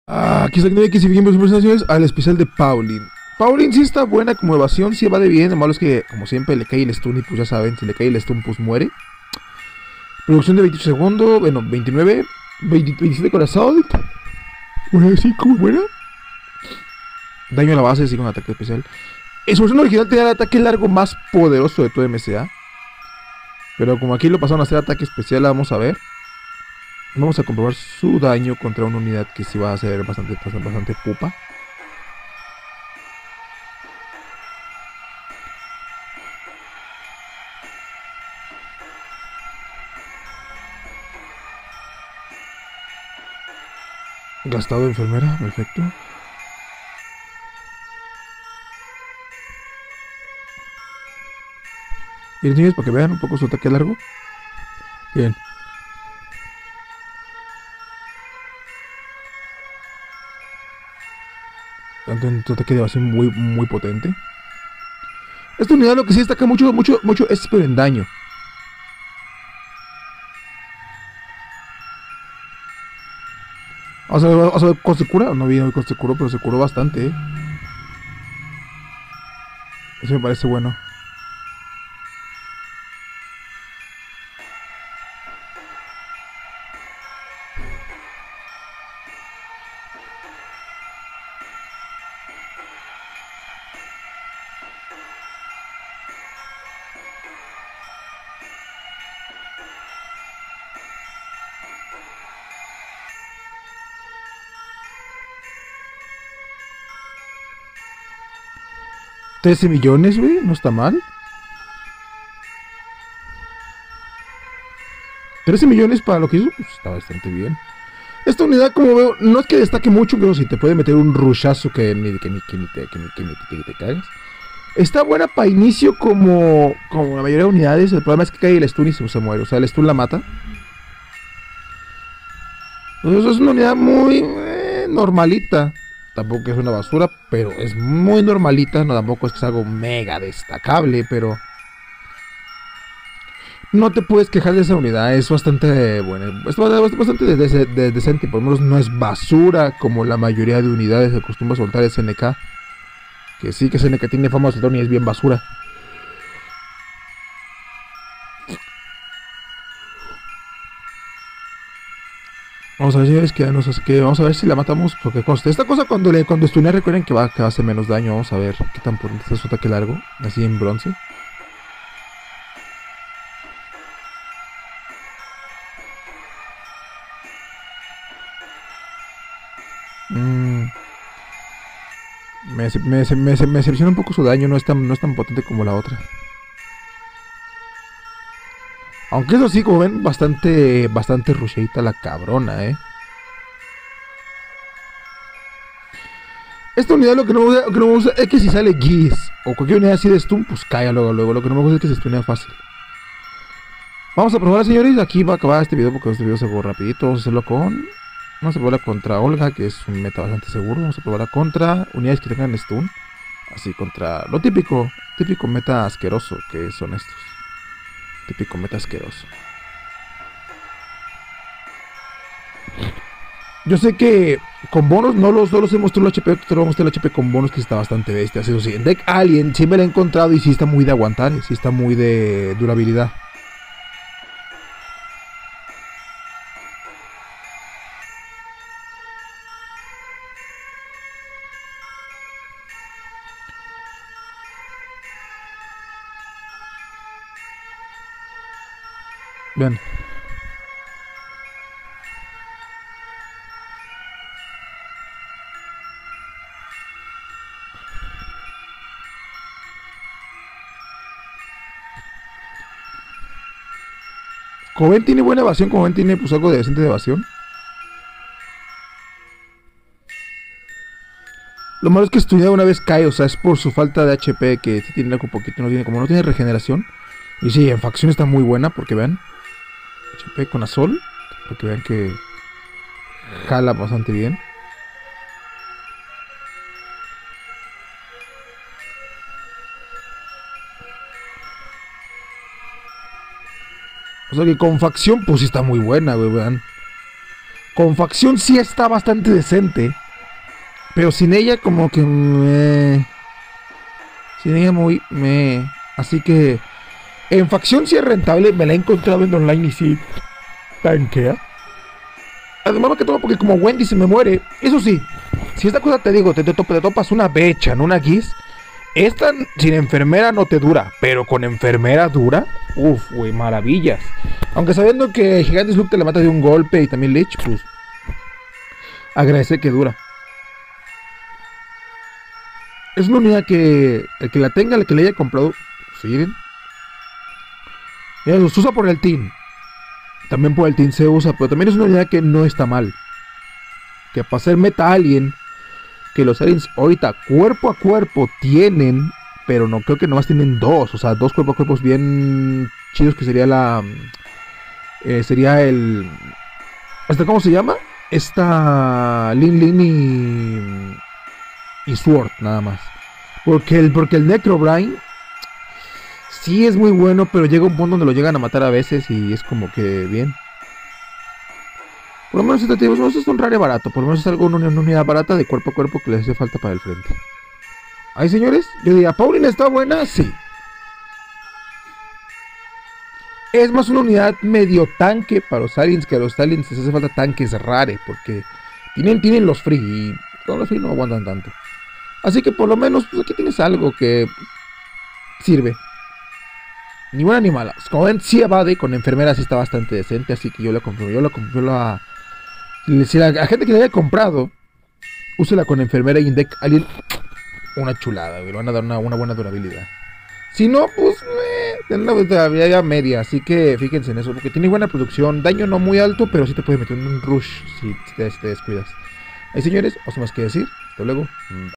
Aquí está que seguimos presentaciones al especial de Pauline. Pauline sí está buena como evasión, sí va de bien. Lo malo es que, como siempre, le cae el stun y pues ya saben, si le cae el stun, pues muere. Producción de 28 segundos, bueno, 29, 27 con assault. Bueno, sí, como buena. Daño a la base, sí, con ataque especial. En su versión original tenía el ataque largo más poderoso de todo MSA. Pero como aquí lo pasaron a hacer ataque especial, vamos a ver. Vamos a comprobar su daño contra una unidad que sí va a ser bastante pupa. Gastado de enfermera, perfecto. Y los niños para que vean un poco su ataque largo. Bien. Tanto en tu ataque de base muy potente. Esta unidad lo que sí destaca mucho es pero en daño. Vamos a ver con se cura. No vi hoy con se curó, pero se curó bastante, Eso me parece bueno. $13 millones, güey, no está mal. 13 millones para lo que hizo, pues está bastante bien. Esta unidad, como veo, no es que destaque mucho, pero si te puede meter un rushazo que ni te cagas. Está buena para inicio como la mayoría de unidades. El problema es que cae el stun y se muere. O sea, el stun la mata. Entonces es una unidad muy normalita. Tampoco es una basura, pero es muy normalita. No, tampoco es que sea algo mega destacable, pero no te puedes quejar de esa unidad. Es bastante buena. Es bastante decente. Por lo menos no es basura como la mayoría de unidades que acostumbra soltar SNK. Que sí, que SNK tiene fama de soltar y es bien basura. Vamos a ver, señores, vamos a ver si la matamos. Porque conste, esta cosa cuando stunea, recuerden que va a hacer menos daño. Vamos a ver qué tan potente está su ataque largo. Así en bronce. Me decepciona un poco su daño. No es tan potente como la otra. Aunque eso sí, como ven, bastante rusheita la cabrona, Esta unidad lo que no me gusta es que si sale Geese o cualquier unidad así de stun, pues caiga luego. Lo que no me gusta es que se stunea fácil. Vamos a probar, señores. Aquí va a acabar este video porque este video se borra rapidito. Vamos a hacerlo vamos a probarla contra Olga, que es un meta bastante seguro. Vamos a probarla contra unidades que tengan stun. Así contra lo típico meta asqueroso que son estos. Típico meta asqueroso. Yo sé que con bonos no los he mostrado el HP, te lo voy a mostrar el HP con bonos que está bastante bestia. Eso sí, en deck Alien sí me lo he encontrado y sí está muy de aguantar, sí está muy de durabilidad. Vean. Como ven tiene buena evasión, como ven tiene pues algo de decente de evasión. Lo malo es que estudiar una vez cae, o sea, es por su falta de HP que tiene algo poquito, no tiene regeneración. Y sí, en facción está muy buena porque vean. HP con Azul, para que vean que jala bastante bien. O sea que con facción pues sí está muy buena, güey, vean. Con facción sí está bastante decente. Pero sin ella como que sin ella muy así que en facción sí es rentable. Me la he encontrado en online y sí tanquea. Además más que todo porque como Wendy se me muere. Eso sí, si esta cosa te digo, te topas una Becha, no una Giz. Esta sin enfermera no te dura, pero con enfermera dura. Uf, güey, maravillas. Aunque sabiendo que Gigante Slug te la mata de un golpe y también Lich, pues agradece que dura. Es una unidad que el que la tenga, el que la haya comprado, siguen. Ya se usa por el team. También por el team se usa, pero también es una unidad que no está mal. Que para ser meta alien, que los aliens ahorita cuerpo a cuerpo tienen, pero no creo que nomás tienen dos, o sea, dos cuerpo a cuerpos bien chidos, que sería sería el, ¿cómo se llama? Esta Lin y Sword, nada más. Porque el Necrobrain sí es muy bueno, pero llega un punto donde lo llegan a matar a veces y es como que bien. Por lo menos esto es un rare barato, por lo menos es algo, una unidad barata de cuerpo a cuerpo que les hace falta para el frente. Ahí, señores, yo diría, Pauline está buena, sí. Es más una unidad medio tanque para los aliens, que a los aliens les hace falta tanques rare, porque tienen los free y con los free no aguantan tanto. Así que por lo menos pues aquí tienes algo que sirve. Ni buena ni mala. Como ven, sí evade, con enfermeras sí está bastante decente, así que yo la compro. Si la gente que la haya comprado, úsela con enfermera y deck alien, una chulada, güey. Le van a dar una buena durabilidad. Si no, pues tiene una durabilidad media, así que fíjense en eso, porque tiene buena producción, daño no muy alto, pero sí te puede meter un rush si te descuidas. Ahí, señores, no sé más que decir. Hasta luego.